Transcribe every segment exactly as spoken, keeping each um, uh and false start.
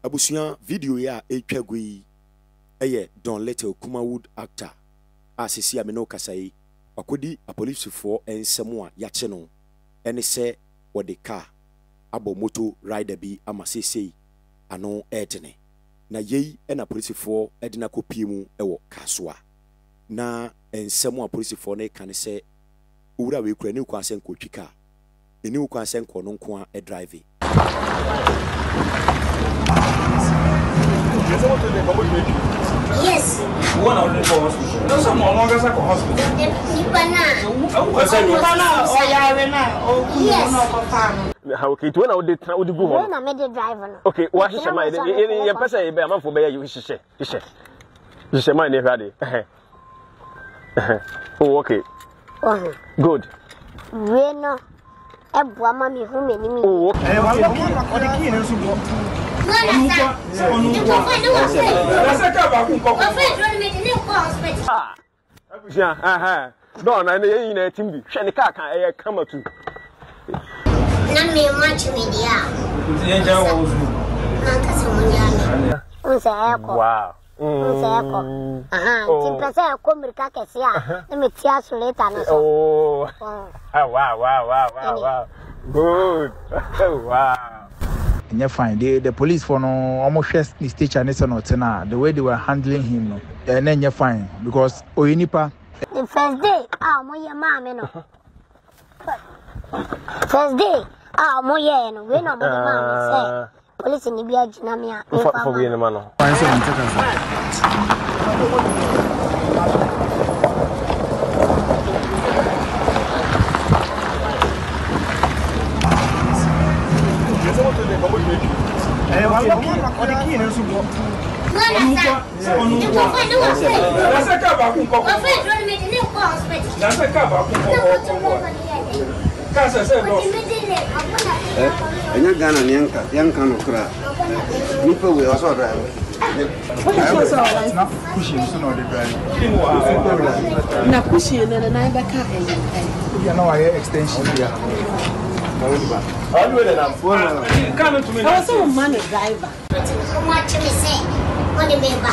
Abusia video ya etwagui eye Don Little Kumawood actor asisi ameno kasai wakodi a police for ensemo a yache no ene se wode car abo moto rider bi amasese ano etene na yei ena police for edina kopie mu ewo Kasoa na ensemo a police for na kan se owura we kura ni kwa sen ko twika eni kwa sen ko no nko a drive. Yes. One out for hospital. No, some no longer for hospital. Yes. Okay, to when I would try to go home. I made the driver. Okay, what is my your person? A man for bear you wish to say. You say, you say, my neighbor. Oh, okay. Good. We know a woman who made me. Oh, okay. Ah, yeah, uh-huh. Don't I know you Timby? Shani Kaka, I come to. Not me much media. Wow. Oh, wow, wow, wow, wow, wow. Good. Wow. And you find the, the police for no almost the stage and the way they were handling him, no. And then you find because Oyinipa. The first day, ah, my mamma, no. First day, ah, my yeah, no, we know what the mamma say. Police in the village, Namia, for being a man. Enya Ghana nyanka yanka no kra nipa we also drive na pushing so no dey drive na pushing na na be ka eh you know I extension here How do you know? Come to me. I was a man driver. What you say? What the baby?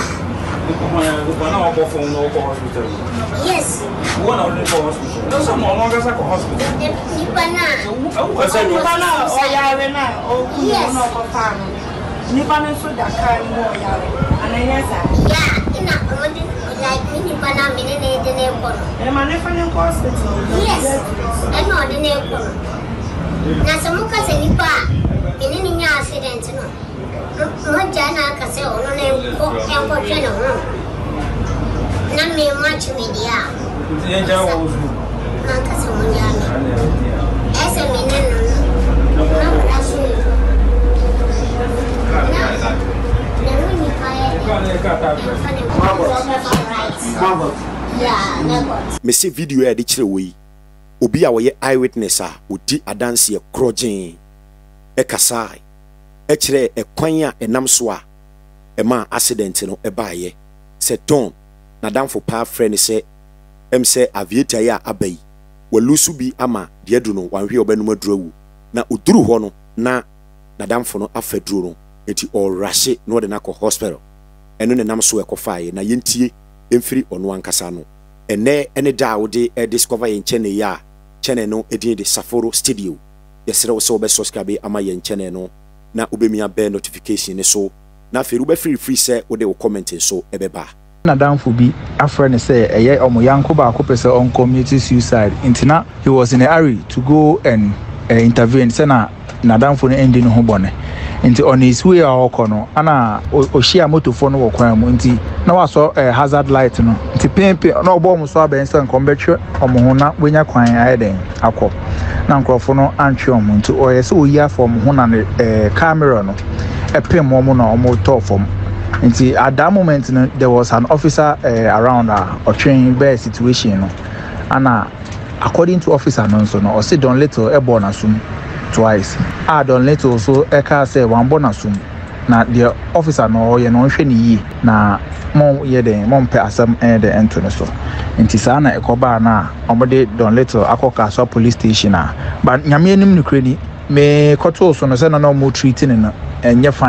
Yes. One out for hospital. No, some no longer for hospital. Nipana so da kan mo yare anayesa yeah ina amadi like me nipana me ne ne de ne ko e ma ne fa ne ko hospital yes e no de ne ko na so muka se nipa me ne nya accident no mo jana ka se ono ne ko en ko twa no na me match media e ja wo zu na ka se mo jana ese me ne no na na so me see video ya de kire we obi a wo ye eyewitness a odi adanse e krogen e kasa e kire e kwan a enam so a e ma accident no e baaye se don na danfo pa friend se em se aviator ya abai walusu bi ama de adu no wanhwe obanum adurawu na oduru ho no na na danfo no afaduru no eti all rush no de na ko hospital eno ne nam so e kofae na yentie emfiri ono ankasa no ene ene da wo de e discover yen chene ya chene no edin de Saforo studio yesere wo so be subscribe ama yen chene no na obemia be notification ne so na feru be free free say wo de wo comment so e be ba na danfo bi afre ne say eye omo yanko ba ko pese on community suicide intina he was in a hurry to go and uh, intervene say na na danfo ne ending ho bone nti on his way akono ana ohia motofo no wokwan mu nti na waso hazard light no nti pempe na obo mu so abensa nkombetwe omo ho na wenya kwan ayeden akọ na nkrofo no antwe omo nti oyese oyia form ho na camera no epem omo na omo tofom nti at that moment no, there was an officer uh, around uh, or train bear situation no ana according to officer no so no o say don little e born asum twice ah don little so e ka say one born asum na the officer no ye no hwe ni yi na mom ye den mom pe asam e de ento no so nti sa na ekoba na omode don little akoka so police station a but nyame anim nukre ni me koto so no say na no mo treating no enye fine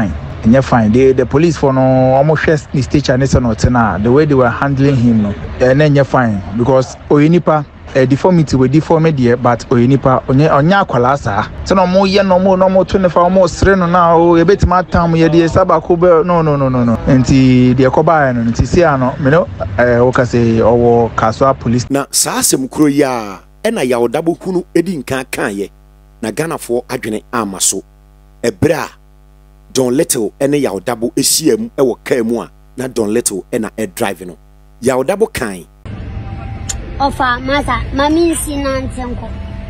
and you're fine. The the police for no almost the stage and na the way they were handling him, no, and then you're fine because oyinipa a deformity with deformity, but oyinipa onye onya kwalasa. So no more, no more, no more twenty-four more streno now. A bit my time, yeah, the sabako no, no, no, no, no. And the the koba and the siano, you know, I okay say or Kasoa police. Na saase mukro ya ena ya odabo kunu edi nkan kan ye na Ghana for adwene amaso ebra Don Little ene ya odabo esiem e wo kan mu a na Don Little ena e drive no ya odabo kan ofa masa mami sinantenko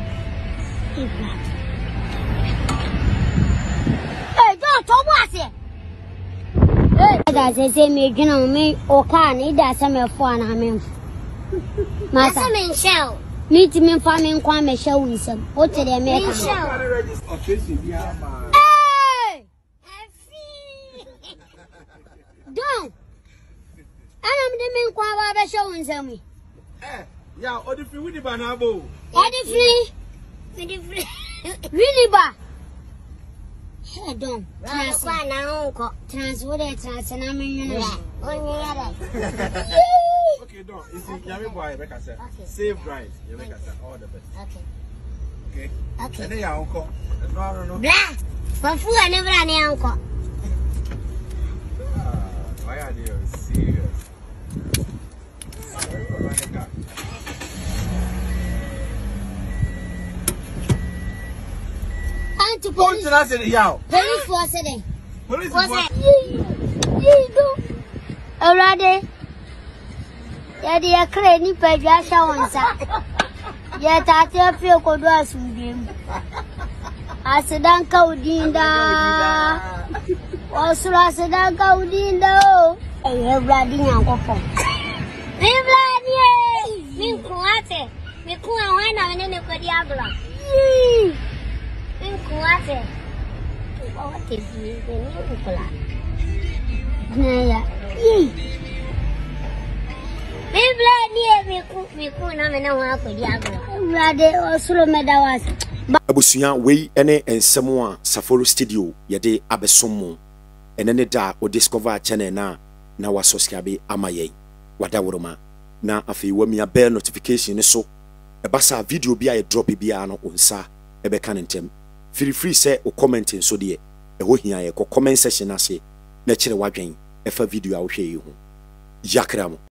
eh do to wase eh da se se me gina me o kan ni da se me fo na me masa me shell meet me farming kwa me shell wisem o tere me ka Don't. I'm the main qua by showing some. Eh, yeah, or the free with the banabo. Or the free with the free. Really, ba. Hey, don't. Transfer now, transfer it, transfer now, million. Okay, don't. You see, Yami boy, make us say, save right. You make us say all the best. Okay. Okay. Okay. And then your uncle. No, no, no. Blah. For food, I never had any uncle. Why are you serious? And to police. Police force it. Police force it. Already. Yeah, they are crazy. Pedasha once. Yet I tell you, go do us with him. I said, Uncle Dinda. Also, I said, Uncle Dinda. I have bloody uncle. Me bloody. Me kuate. Me kuwa wana menene kwa diabla. Me kuate. What is it? Me kula. Naya. Me bloody. Me ku me ku na mena wa kwa diabla. Bloody. Also, me da was. Abusuya we ene ensemo a Saforo studio yede abesomo ene ne da o discover channel na na wa subscribe amaye wada woroma na afi wamia bell notification so ebasa video bia e drop bia no onsa ebe kan ntem feel free say o comment so de e ho hia ye ko comment section ase na kire wadwen efa video a wo hwe yi ho yakra mo